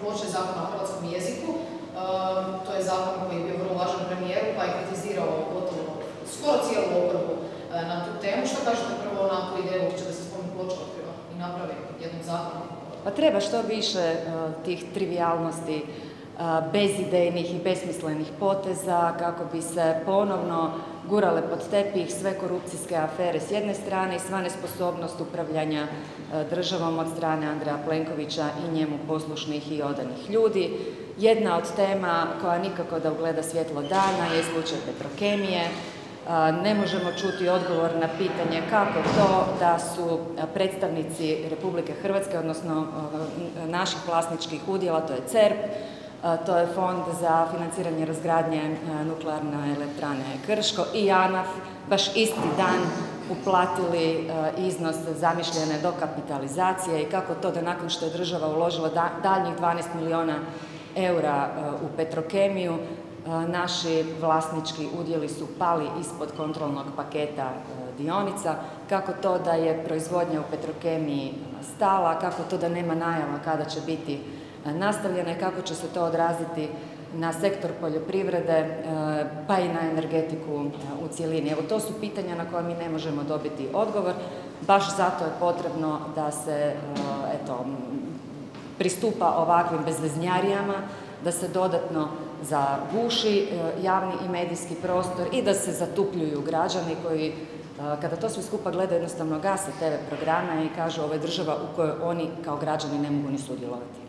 ploče zakona o hrvatskom jeziku. To je zakon koji je bio vrlo važan premijeru, pa je kritizirao gotovo skoro cijelu oporbu na tu temu. Što kažete prvo na tu ideju uopće da se spomen ploča otkriva i napravi jednog zakona? Pa treba što više tih trivijalnosti, bezidejnih i besmislenih poteza kako bi se ponovno gurale pod tepih sve korupcijske afere s jedne strane i sva nesposobnost upravljanja državom od strane Andreja Plenkovića i njemu poslušnih i odanih ljudi. Jedna od tema koja nikako da ugleda svjetlo dana je slučaj Petrokemije. Ne možemo čuti odgovor na pitanje kako to da su predstavnici Republike Hrvatske, odnosno naših vlasničkih udjela, to je CERP, to je Fond za financiranje razgradnje nuklearne elektrane Krško i JANAF, baš isti dan uplatili iznos zamišljene dokapitalizacije i kako to da nakon što je država uložila daljnjih 12 milijuna eura u Petrokemiju, naši vlasnički udjeli su pali ispod kontrolnog paketa dionica, kako to da je proizvodnja u Petrokemiji stala, kako to da nema najava kada će biti nastavljena i kako će se to odraziti na sektor poljoprivrede, pa i na energetiku u cjelini. Evo, to su pitanja na koja mi ne možemo dobiti odgovor, baš zato je potrebno da se pristupa ovakvim bezveznjarijama, da se dodatno zaguši javni i medijski prostor i da se zatupljuju građani koji, kada to sve skupa gledaju, jednostavno gase TV programe i kažu ovo je država u kojoj oni kao građani ne mogu ni sudjelovati.